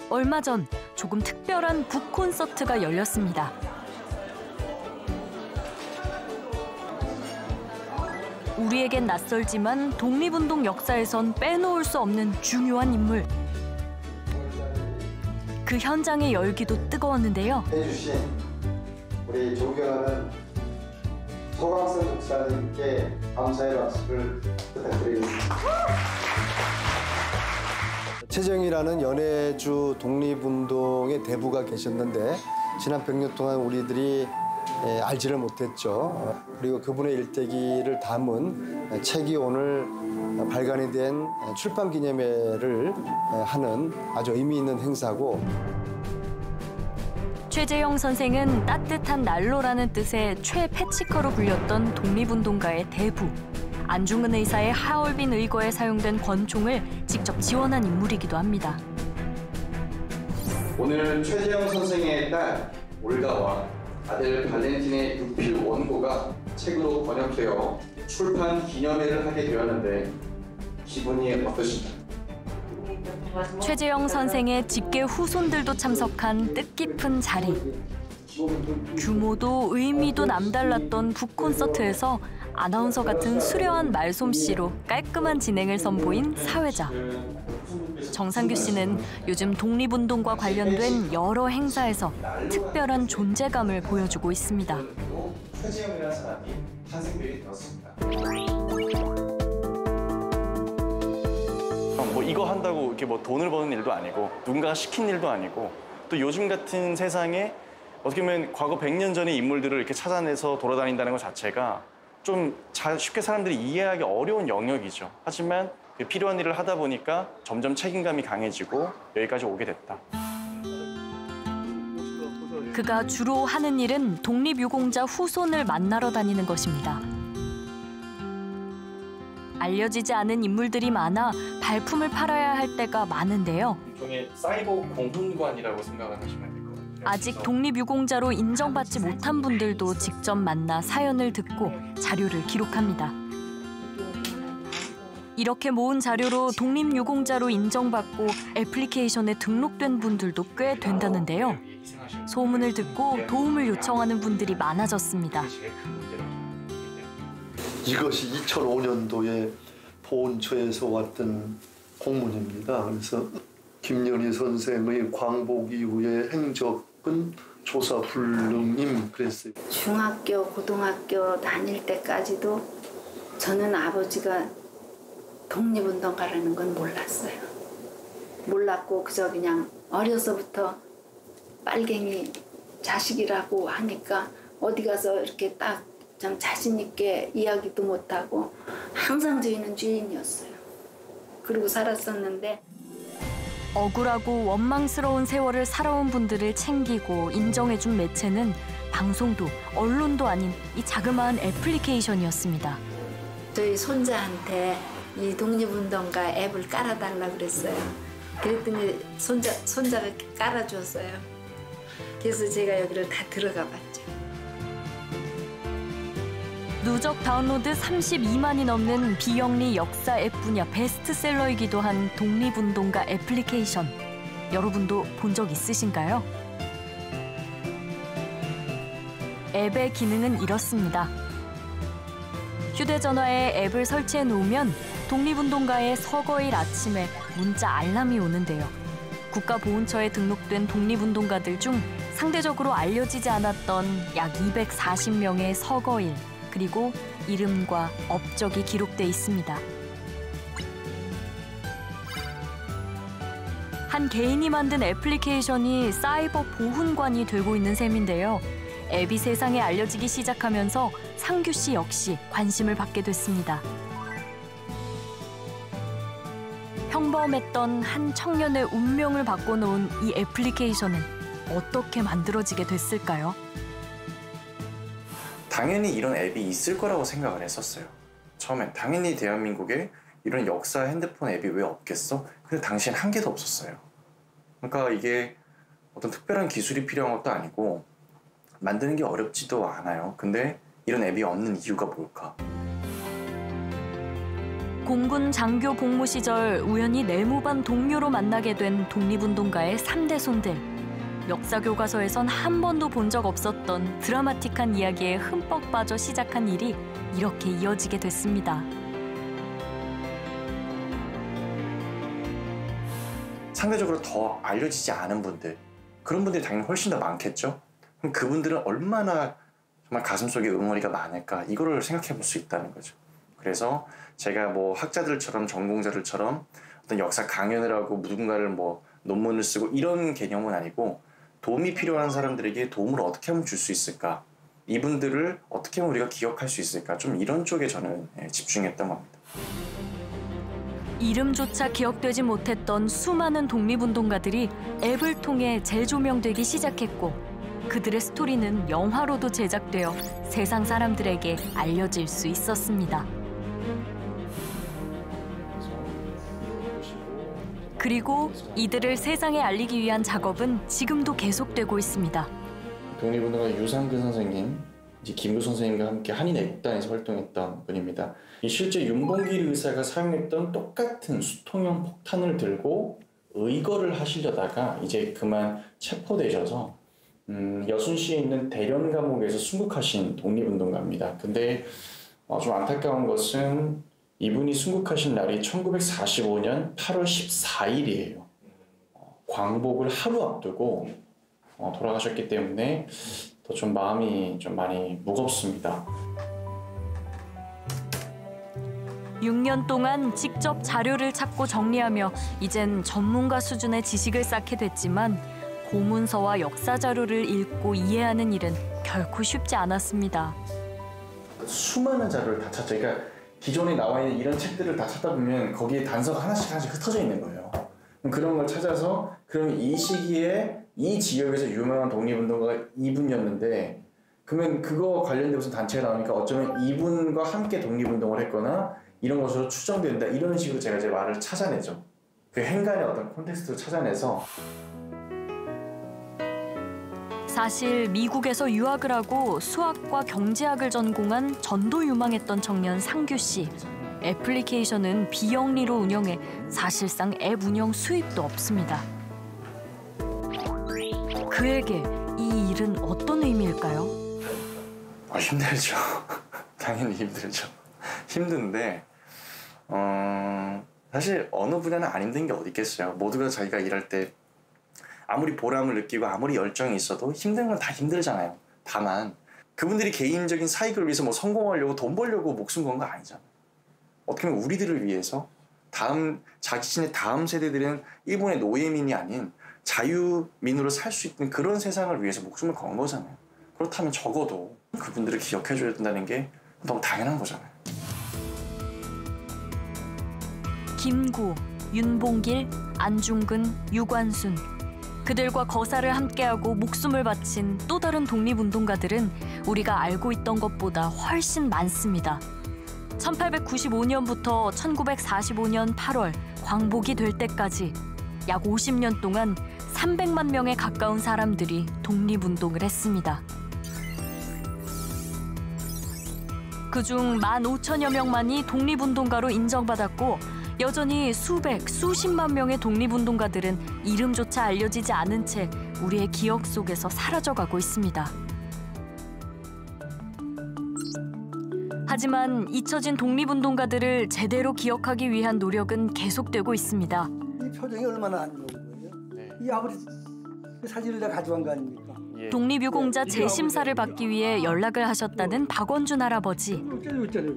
얼마 전 조금 특별한 북 콘서트가 열렸습니다. 우리에겐 낯설지만 독립운동 역사에선 빼놓을 수 없는 중요한 인물. 그 현장의 열기도 뜨거웠는데요. 해주신 우리 존경하는 소강선 목사님께 감사의 박수를 부탁드리겠습니다. 최정희라는 연해주 독립운동의 대부가 계셨는데 지난 100년 동안 우리들이 알지를 못했죠. 그리고 그분의 일대기를 담은 책이 오늘 발간이 된 출판 기념회를 하는 아주 의미 있는 행사고, 최재형 선생은 따뜻한 난로라는 뜻의 최패치커로 불렸던 독립운동가의 대부. 안중근 의사의 하얼빈 의거에 사용된 권총을 직접 지원한 인물이기도 합니다. 오늘 최재형 선생의 딸 올가와 아들 발렌틴의 유필 원고가 책으로 번역되어 출판 기념회를 하게 되었는데 기분이 어떠신가요? 최재형 선생의 직계 후손들도 참석한 뜻깊은 자리. 규모도 의미도 남달랐던 북 콘서트에서 아나운서 같은 수려한 말솜씨로 깔끔한 진행을 선보인 사회자. 정상규 씨는 요즘 독립운동과 관련된 여러 행사에서 특별한 존재감을 보여주고 있습니다. 최재형이라는 사람이 탄생되게 되었습니다. 뭐 이거 한다고 이렇게 뭐 돈을 버는 일도 아니고 누군가가 시킨 일도 아니고, 또 요즘 같은 세상에 어떻게 보면 과거 100년 전의 인물들을 이렇게 찾아내서 돌아다닌다는 것 자체가 좀 쉽게 사람들이 이해하기 어려운 영역이죠. 하지만 필요한 일을 하다 보니까 점점 책임감이 강해지고 여기까지 오게 됐다. 그가 주로 하는 일은 독립유공자 후손을 만나러 다니는 것입니다. 알려지지 않은 인물들이 많아 발품을 팔아야 할 때가 많은데요. 일종의 사이버 공훈관이라고 생각을 하시면 될 것 같아요. 아직 독립유공자로 인정받지 못한 분들도 직접 만나 사연을 듣고 자료를 기록합니다. 이렇게 모은 자료로 독립유공자로 인정받고 애플리케이션에 등록된 분들도 꽤 된다는데요. 소문을 듣고 도움을 요청하는 분들이 많아졌습니다. 이것이 2005년도에 보훈처에서 왔던 공문입니다. 그래서 김연희 선생의 광복 이후의 행적은 조사 불능임 그랬어요. 중학교, 고등학교 다닐 때까지도 저는 아버지가 독립운동가라는 건 몰랐어요. 몰랐고 그저 그냥 어려서부터 빨갱이 자식이라고 하니까 어디 가서 이렇게 딱 좀 자신 있게 이야기도 못하고 항상 저희는 죄인이었어요. 그러고 살았었는데, 억울하고 원망스러운 세월을 살아온 분들을 챙기고 인정해준 매체는 방송도 언론도 아닌 이 자그마한 애플리케이션이었습니다. 저희 손자한테 이 독립운동가 앱을 깔아달라고 그랬어요. 그랬더니 손자가 깔아줬어요. 그래서 제가 여기를 다 들어가 봤죠. 누적 다운로드 32만이 넘는 비영리 역사 앱 분야 베스트셀러이기도 한 독립운동가 애플리케이션. 여러분도 본 적 있으신가요? 앱의 기능은 이렇습니다. 휴대전화에 앱을 설치해 놓으면 독립운동가의 서거일 아침에 문자 알람이 오는데요. 국가보훈처에 등록된 독립운동가들 중 상대적으로 알려지지 않았던 약 240명의 서거일, 그리고 이름과 업적이 기록돼 있습니다. 한 개인이 만든 애플리케이션이 사이버 보훈관이 되고 있는 셈인데요. 앱이 세상에 알려지기 시작하면서 상규 씨 역시 관심을 받게 됐습니다. 평범했던 한 청년의 운명을 바꿔놓은 이 애플리케이션은 어떻게 만들어지게 됐을까요? 당연히 이런 앱이 있을 거라고 생각을 했었어요. 처음엔 당연히 대한민국에 이런 역사 핸드폰 앱이 왜 없겠어? 근데 당시엔 한 개도 없었어요. 그러니까 이게 어떤 특별한 기술이 필요한 것도 아니고 만드는 게 어렵지도 않아요. 근데 이런 앱이 없는 이유가 뭘까? 공군 장교 복무 시절 우연히 내무반 동료로 만나게 된 독립운동가의 3대 손들. 역사 교과서에선 한 번도 본 적 없었던 드라마틱한 이야기에 흠뻑 빠져 시작한 일이 이렇게 이어지게 됐습니다. 상대적으로 더 알려지지 않은 분들, 그런 분들이 당연히 훨씬 더 많겠죠. 그럼 그분들은 얼마나 정말 가슴속에 응어리가 많을까, 이거를 생각해 볼 수 있다는 거죠. 그래서 제가 뭐 학자들처럼 전공자들처럼 어떤 역사 강연을 하고 누군가를 뭐 논문을 쓰고 이런 개념은 아니고, 도움이 필요한 사람들에게 도움을 어떻게 하면 줄 수 있을까, 이분들을 어떻게 하면 우리가 기억할 수 있을까, 좀 이런 쪽에 저는 집중했던 겁니다. 이름조차 기억되지 못했던 수많은 독립운동가들이 앱을 통해 재조명되기 시작했고, 그들의 스토리는 영화로도 제작되어 세상 사람들에게 알려질 수 있었습니다. 그리고 이들을 세상에 알리기 위한 작업은 지금도 계속되고 있습니다. 독립운동가 유상근 선생님, 이제 김구 선생님과 함께 한인애국단에서 활동했던 분입니다. 이 실제 윤봉길 의사가 사용했던 똑같은 수통형 폭탄을 들고 의거를 하시려다가 이제 그만 체포되셔서 여순시에 있는 대련 감옥에서 순국하신 독립운동가입니다. 근데 좀 안타까운 것은 이분이 순국하신 날이 1945년 8월 14일이에요. 광복을 하루 앞두고 돌아가셨기 때문에 더 좀 마음이 좀 많이 무겁습니다. 6년 동안 직접 자료를 찾고 정리하며 이젠 전문가 수준의 지식을 쌓게 됐지만, 고문서와 역사 자료를 읽고 이해하는 일은 결코 쉽지 않았습니다. 수많은 자료를 다 찾죠. 그러니까 기존에 나와 있는 이런 책들을 다 찾다 보면 거기에 단서가 하나씩 흩어져 있는 거예요. 그런 걸 찾아서, 그럼 이 시기에 이 지역에서 유명한 독립운동가가 이분이었는데, 그러면 그거 관련된 무슨 단체가 나오니까 어쩌면 이분과 함께 독립운동을 했거나 이런 것으로 추정된다, 이런 식으로 제가 제 말을 찾아내죠. 그 행간의 어떤 콘텍스트를 찾아내서. 사실 미국에서 유학을 하고 수학과 경제학을 전공한 전도 유망했던 청년 상규 씨. 애플리케이션은 비영리로 운영해 사실상 앱 운영 수입도 없습니다. 그에게 이 일은 어떤 의미일까요? 힘들죠. 당연히 힘들죠. 힘든데 사실 어느 분야는 안 힘든 게 어디 있겠어요. 모두가 자기가 일할 때 아무리 보람을 느끼고 아무리 열정이 있어도 힘든 건 다 힘들잖아요. 다만 그분들이 개인적인 사익을 위해서 뭐 성공하려고 돈 벌려고 목숨 건 거 아니잖아요. 어떻게 보면 우리들을 위해서 자신의 다음 세대들은 일본의 노예민이 아닌 자유민으로 살 수 있는 그런 세상을 위해서 목숨을 건 거잖아요. 그렇다면 적어도 그분들을 기억해줘야 된다는 게 너무 당연한 거잖아요. 김구, 윤봉길, 안중근, 유관순. 그들과 거사를 함께하고 목숨을 바친 또 다른 독립운동가들은 우리가 알고 있던 것보다 훨씬 많습니다. 1895년부터 1945년 8월 광복이 될 때까지 약 50년 동안 300만 명에 가까운 사람들이 독립운동을 했습니다. 그중 15,000여 명만이 독립운동가로 인정받았고, 여전히 수십만 명의 독립운동가들은 이름조차 알려지지 않은 채 우리의 기억 속에서 사라져가고 있습니다. 하지만 잊혀진 독립운동가들을 제대로 기억하기 위한 노력은 계속되고 있습니다. 이 표정이 얼마나 안 좋은 거예요? 네. 이 아버지 사진을 내가 가져간 거 아닙니까? 예. 독립유공자 재심사를 받기 위해 연락을 하셨다는 박원준 할아버지. 있잖아요.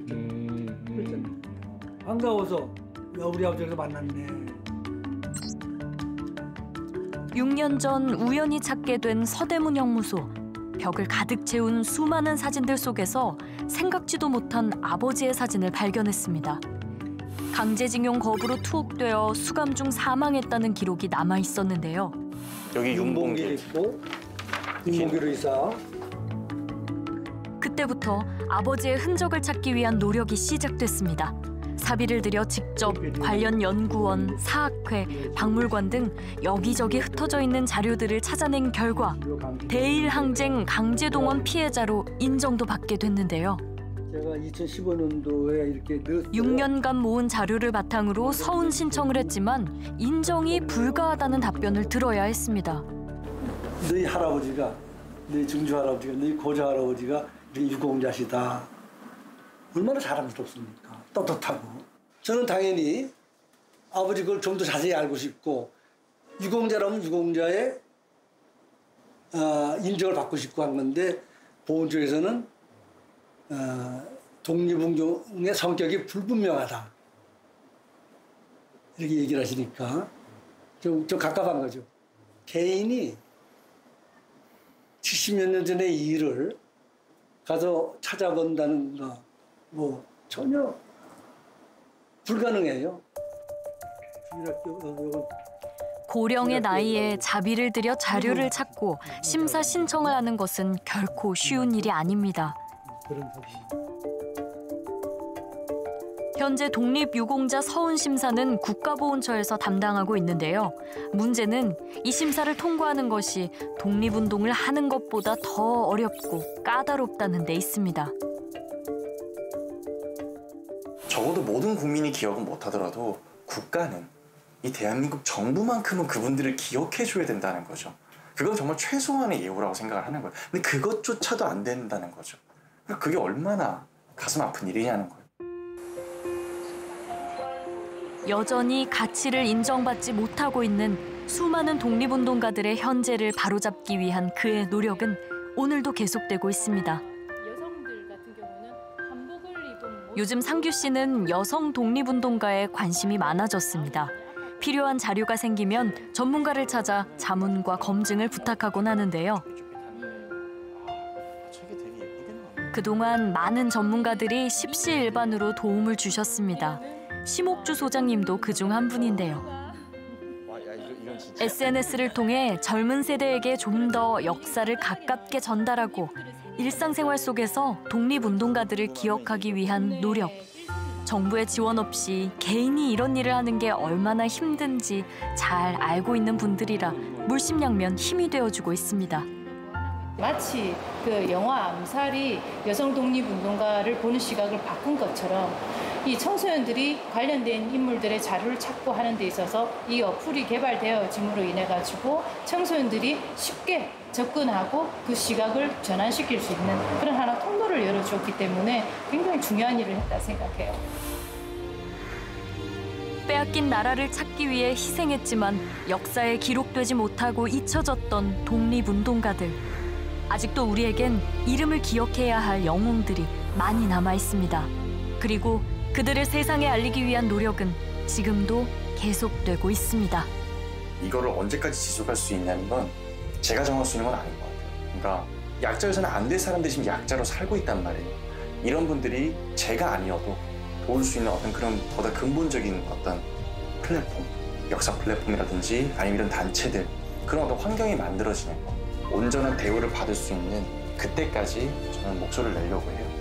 반가워서 우리 아버지를 만났네. 6년 전 우연히 찾게 된 서대문 형무소. 벽을 가득 채운 수많은 사진들 속에서 생각지도 못한 아버지의 사진을 발견했습니다. 강제징용 거부로 투옥되어 수감 중 사망했다는 기록이 남아 있었는데요. 여기 윤봉길 있고 윤봉길 의사. 그때부터 아버지의 흔적을 찾기 위한 노력이 시작됐습니다. 사비를 들여 직접 관련 연구원, 사학회, 박물관 등 여기저기 흩어져 있는 자료들을 찾아낸 결과 대일항쟁 강제동원 피해자로 인정도 받게 됐는데요. 제가 2015년도에 이렇게 6년간 모은 자료를 바탕으로 서운 신청을 했지만 인정이 불가하다는 답변을 들어야 했습니다. 너희 할아버지가, 너희 증조 할아버지가, 너희 고조 할아버지가 유공자시다. 얼마나 자랑스럽습니까? 떳떳하고. 저는 당연히 아버지 걸 좀 더 자세히 알고 싶고 유공자라면 유공자의 인정을 받고 싶고 한 건데 보훈 쪽에서는 독립운동의 성격이 불분명하다. 이렇게 얘기를 하시니까 좀 갑갑한 거죠. 개인이 70몇 년 전의 일을 가서 찾아본다는 거 뭐 전혀 불가능해요. 고령의 나이에 자비를 들여 자료를 찾고 심사 신청을 하는 것은 결코 쉬운 일이 아닙니다. 현재 독립유공자 서운 심사는 국가보훈처에서 담당하고 있는데요. 문제는 이 심사를 통과하는 것이 독립운동을 하는 것보다 더 어렵고 까다롭다는 데 있습니다. 적어도 모든 국민이 기억은 못하더라도 국가는 이 대한민국 정부만큼은 그분들을 기억해줘야 된다는 거죠. 그건 정말 최소한의 예우라고 생각을 하는 거예요. 근데 그것조차도 안 된다는 거죠. 그게 얼마나 가슴 아픈 일이냐는 거예요. 여전히 가치를 인정받지 못하고 있는 수많은 독립운동가들의 현재를 바로잡기 위한 그의 노력은 오늘도 계속되고 있습니다. 요즘 상규 씨는 여성 독립운동가에 관심이 많아졌습니다. 필요한 자료가 생기면 전문가를 찾아 자문과 검증을 부탁하곤 하는데요. 그동안 많은 전문가들이 십시일반으로 도움을 주셨습니다. 심옥주 소장님도 그중 한 분인데요. SNS를 통해 젊은 세대에게 좀 더 역사를 가깝게 전달하고 일상생활 속에서 독립운동가들을 기억하기 위한 노력. 정부의 지원 없이 개인이 이런 일을 하는 게 얼마나 힘든지 잘 알고 있는 분들이라 물심양면 힘이 되어주고 있습니다. 마치 그 영화 암살이 여성 독립운동가를 보는 시각을 바꾼 것처럼 이 청소년들이 관련된 인물들의 자료를 찾고 하는 데 있어서 이 어플이 개발되어짐으로 인해 가지고 청소년들이 쉽게 접근하고 그 시각을 전환시킬 수 있는 그런 하나 통로를 열어주었기 때문에 굉장히 중요한 일을 했다 생각해요. 빼앗긴 나라를 찾기 위해 희생했지만 역사에 기록되지 못하고 잊혀졌던 독립운동가들. 아직도 우리에겐 이름을 기억해야 할 영웅들이 많이 남아 있습니다. 그리고 그들을 세상에 알리기 위한 노력은 지금도 계속되고 있습니다. 이거를 언제까지 지속할 수 있냐는 건 제가 정할 수 있는 건 아닌 것 같아요. 그러니까 약자여서는 안 될 사람들이 지금 약자로 살고 있단 말이에요. 이런 분들이 제가 아니어도 도울 수 있는 어떤 그런 보다 근본적인 어떤 플랫폼, 역사 플랫폼이라든지 아니면 이런 단체들, 그런 어떤 환경이 만들어지는 거, 온전한 대우를 받을 수 있는 그때까지 저는 목소리를 내려고 해요.